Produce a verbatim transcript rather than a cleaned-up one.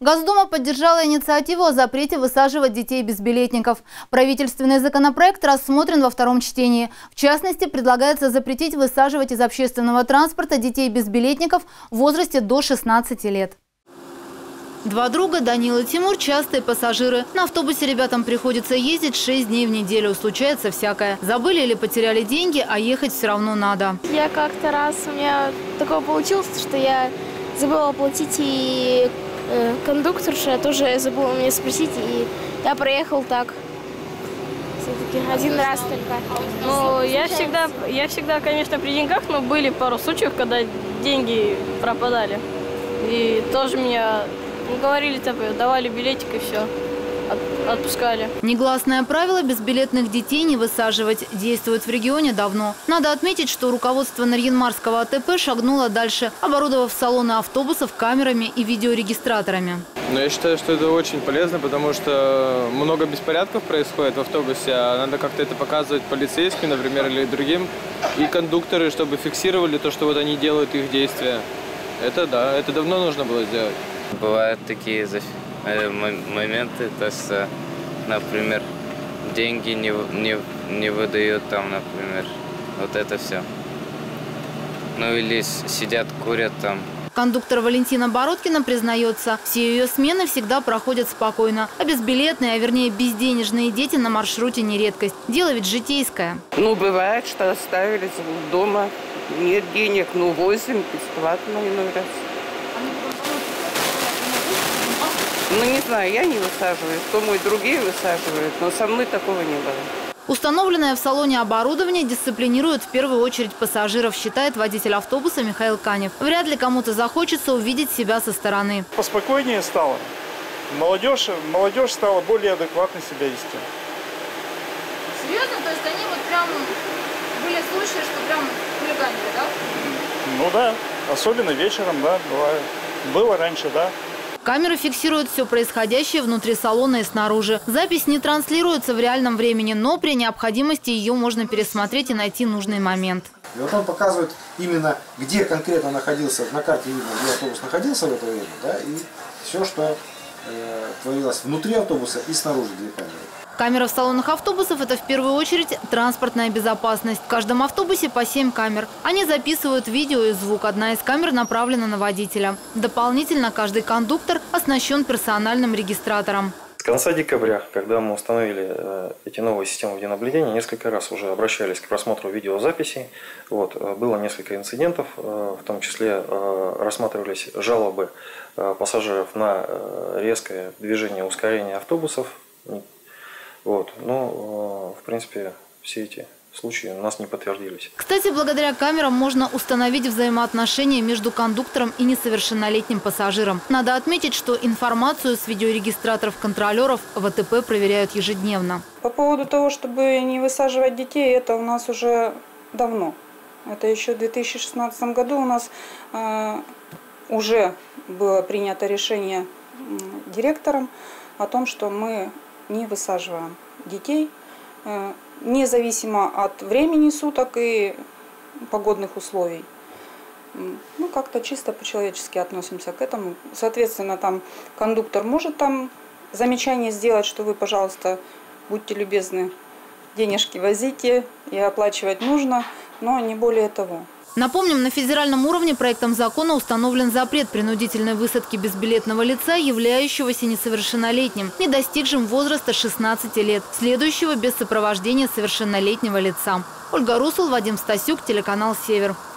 Госдума поддержала инициативу о запрете высаживать детей-безбилетников. Правительственный законопроект рассмотрен во втором чтении. В частности, предлагается запретить высаживать из общественного транспорта детей-безбилетников в возрасте до шестнадцати лет. Два друга, Данил и Тимур, частые пассажиры. На автобусе ребятам приходится ездить шесть дней в неделю. Случается всякое. Забыли или потеряли деньги, а ехать все равно надо. Я как-то раз, у меня такое получилось, что я забыла оплатить, и э, кондукторша я тоже забыла меня спросить, и я проехал так. Все-таки один раз только. Ну, я всегда, я всегда, конечно, при деньгах, но были пару случаев, когда деньги пропадали. И тоже меня... Ну, говорили, давали билетик и все, отпускали. Негласное правило безбилетных детей не высаживать действует в регионе давно. Надо отметить, что руководство Нарьян-Марского АТП шагнуло дальше, оборудовав салоны автобусов камерами и видеорегистраторами. Но я считаю, что это очень полезно, потому что много беспорядков происходит в автобусе, а надо как-то это показывать полицейским, например, или другим, и кондукторы, чтобы фиксировали то, что вот они делают их действия. Это да, это давно нужно было сделать. Бывают такие моменты, то что, например, деньги не, не, не выдают там, например, вот это все. Ну или сидят, курят там. Кондуктор Валентина Бородкина признается, все ее смены всегда проходят спокойно. А безбилетные, а вернее безденежные дети на маршруте не редкость. Дело ведь житейское. Ну, бывает, что оставили дома, нет денег, ну, возим бесплатно иной раз. Ну, не знаю, я не высаживаю, думаю, другие высаживают, но со мной такого не было. Установленное в салоне оборудование дисциплинирует в первую очередь пассажиров, считает водитель автобуса Михаил Канев. Вряд ли кому-то захочется увидеть себя со стороны. Поспокойнее стало. Молодежь, молодежь стала более адекватно себя вести. Серьезно? То есть они вот прям были случаи, что прям хулиганили, да? Ну да, особенно вечером, да, бывает. Было раньше, да. Камеры фиксируют все происходящее внутри салона и снаружи. Запись не транслируется в реальном времени, но при необходимости ее можно пересмотреть и найти нужный момент. И вот он показывает именно, где конкретно находился, на карте видно, где автобус находился в это время, да, и все, что э, творилось внутри автобуса и снаружи, две камеры. Камера в салонах автобусов – это в первую очередь транспортная безопасность. В каждом автобусе по семь камер. Они записывают видео и звук. Одна из камер направлена на водителя. Дополнительно каждый кондуктор оснащен персональным регистратором. С конца декабря, когда мы установили э, эти новые системы видеонаблюдения, несколько раз уже обращались к просмотру видеозаписей. Вот, было несколько инцидентов, э, в том числе э, рассматривались жалобы э, пассажиров на э, резкое движение, ускорение автобусов. Вот. Но, в принципе, все эти случаи у нас не подтвердились. Кстати, благодаря камерам можно установить взаимоотношения между кондуктором и несовершеннолетним пассажиром. Надо отметить, что информацию с видеорегистраторов контролеров в АТП проверяют ежедневно. По поводу того, чтобы не высаживать детей, это у нас уже давно. Это еще в две тысячи шестнадцатом году у нас э, уже было принято решение э, директором о том, что мы не высаживаем детей, независимо от времени суток и погодных условий. Ну, как-то чисто по-человечески относимся к этому. Соответственно, там кондуктор может там замечание сделать, что вы, пожалуйста, будьте любезны, денежки возите и оплачивать нужно, но не более того. Напомним, на федеральном уровне проектом закона установлен запрет принудительной высадки безбилетного лица, являющегося несовершеннолетним, не достигшим возраста шестнадцати лет, следующего без сопровождения совершеннолетнего лица. Ольга Русул, Вадим Стасюк, телеканал «Север».